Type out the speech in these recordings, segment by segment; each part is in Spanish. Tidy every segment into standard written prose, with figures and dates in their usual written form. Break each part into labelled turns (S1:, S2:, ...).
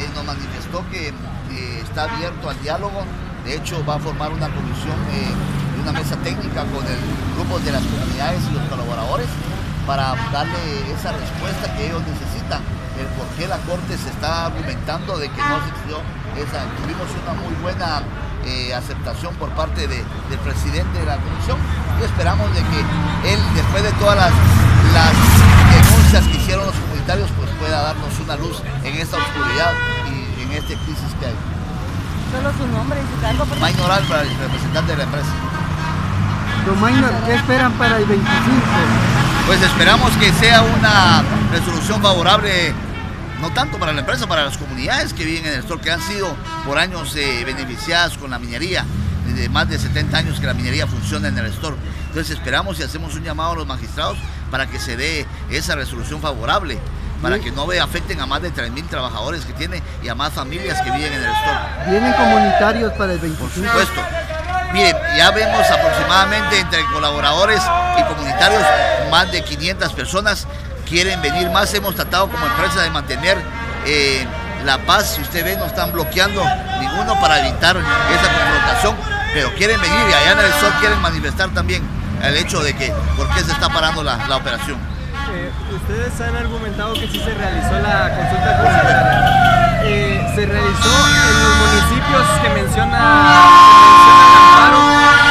S1: nos manifestó que está abierto al diálogo. De hecho, va a formar una comisión y una mesa técnica con el grupo de las comunidades y los colaboradores para darle esa respuesta que ellos necesitan. El por qué la Corte se está argumentando de que no existió esa. Tuvimos una muy buena aceptación por parte del presidente de la comisión y esperamos de que él, después de todas las denuncias que hicieron los comunitarios, pues pueda darnos una luz en esta oscuridad y en esta crisis que hay.
S2: Solo su nombre y su cargo.
S1: Maynor Alba, el representante de la empresa.
S3: Don Maynor, ¿qué esperan para el 25?
S1: Pues esperamos que sea una resolución favorable, no tanto para la empresa, para las comunidades que viven en el Estor, que han sido por años beneficiadas con la minería, desde más de 70 años que la minería funciona en el Estor. Entonces esperamos y hacemos un llamado a los magistrados para que se dé esa resolución favorable, para que no afecten a más de 3.000 trabajadores que tiene y a más familias que viven en el Estor.
S3: ¿Vienen comunitarios para el 25?
S1: Por supuesto. Miren, ya vemos aproximadamente entre colaboradores y comunitarios más de 500 personas quieren venir más. Hemos tratado como empresa de mantener la paz. Si usted ve, no están bloqueando ninguno para evitar esa confrontación, pero quieren venir y allá en el Estor quieren manifestar también el hecho de que por qué se está parando la operación.
S4: Ustedes han argumentado que sí se realizó la consulta comunitaria. Se realizó en los municipios que menciona Amparo,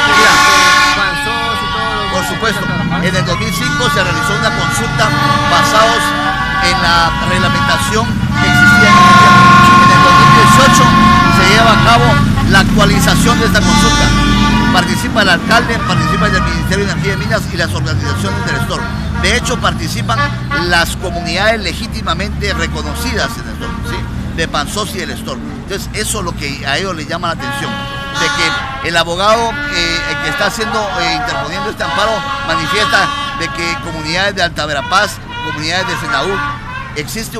S4: Panzós y todo.
S1: Por supuesto, en el 2005 se realizó una consulta basados en la reglamentación que existía en el tiempo. En el 2018 se lleva a cabo la actualización de esta consulta. Participa el alcalde, participa el Ministerio de Energía y Minas y las organizaciones del Estor. De hecho, participan las comunidades legítimamente reconocidas en el Estor, ¿sí? De Panzós y del Estor. Entonces, eso es lo que a ellos les llama la atención, de que el abogado que está interponiendo este amparo manifiesta de que comunidades de Alta Verapaz, comunidades de Senaú, existe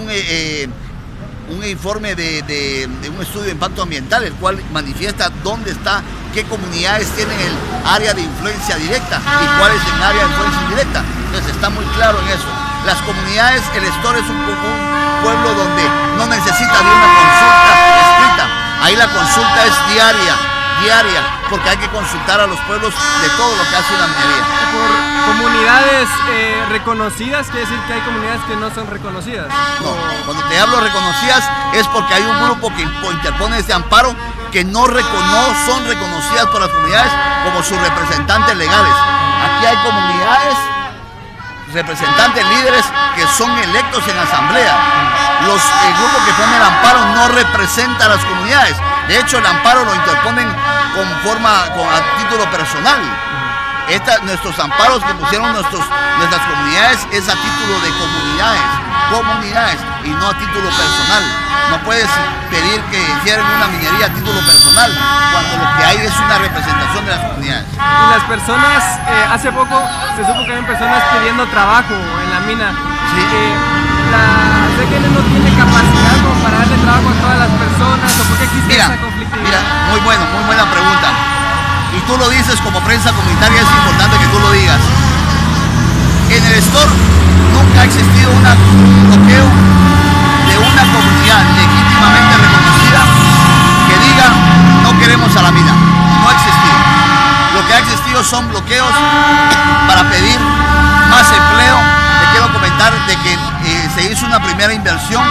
S1: un informe de un estudio de impacto ambiental, el cual manifiesta dónde está, qué comunidades tienen el área de influencia directa y cuáles en área de influencia indirecta. Entonces está muy claro en eso. Las comunidades, el Estor es un pueblo donde no necesita de una consulta escrita. Ahí la consulta es diaria, porque hay que consultar a los pueblos de todo lo que hace una minería.
S4: Por comunidades reconocidas, quiere decir que hay comunidades que no son reconocidas.
S1: No, cuando te hablo reconocidas es porque hay un grupo que interpone este amparo que no son reconocidas por las comunidades como sus representantes legales. Aquí hay comunidades, representantes líderes que son electos en asamblea. El grupo que pone el amparo no representa a las comunidades. De hecho, el amparo lo interponen a título personal. Nuestros amparos que pusieron nuestras comunidades es a título de comunidades y no a título personal. No puedes pedir que hicieran una minería a título personal cuando lo que hay es una representación de las comunidades.
S4: Y las personas, hace poco se supo que hay personas pidiendo trabajo en la mina.
S1: Sí.
S4: La CGN no tiene capacidad como para darle trabajo a todas las personas, o por qué existe esa conflictividad.
S1: Mira, muy buena pregunta. Y tú lo dices como prensa comunitaria, es importante que tú lo digas. En el Estor nunca ha existido un bloqueo de una comunidad legítimamente reconocida que diga no queremos a la mina. No ha existido. Lo que ha existido son bloqueos para pedir más empleo. Te quiero comentar de que se hizo una primera inversión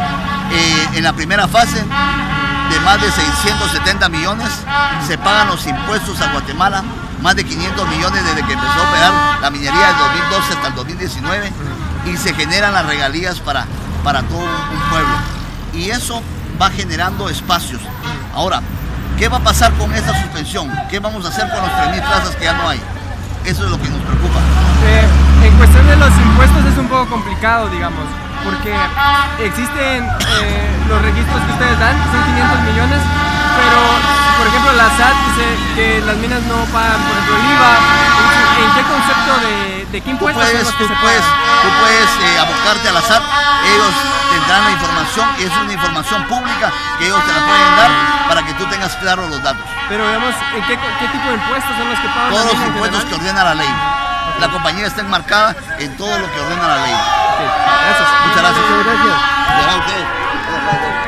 S1: en la primera fase de más de 670 millones, se pagan los impuestos a Guatemala, más de 500 millones desde que empezó a operar la minería del 2012 hasta el 2019 y se generan las regalías para todo un pueblo. Y eso va generando espacios. Ahora, ¿qué va a pasar con esta suspensión? ¿Qué vamos a hacer con los 3.000 plazas que ya no hay? Eso es lo que nos preocupa.
S4: En cuestión de los impuestos es un poco complicado, digamos, porque existen los registros que ustedes dan, que son 500 millones, pero, por ejemplo, la SAT dice que las minas no pagan, por ejemplo, el IVA. ¿En qué concepto de qué impuestos son los que se pagan?
S1: Tú puedes abocarte a la SAT, ellos tendrán la información, y es una información pública que ellos te la pueden dar para que tú tengas claro los datos.
S4: Pero, digamos, ¿en qué tipo de impuestos son los que pagan?
S1: Todos los impuestos que ordena la ley. La compañía está enmarcada en todo lo que ordena la ley.
S4: Okay. Gracias.
S3: Muchas gracias.
S1: De nada a ustedes.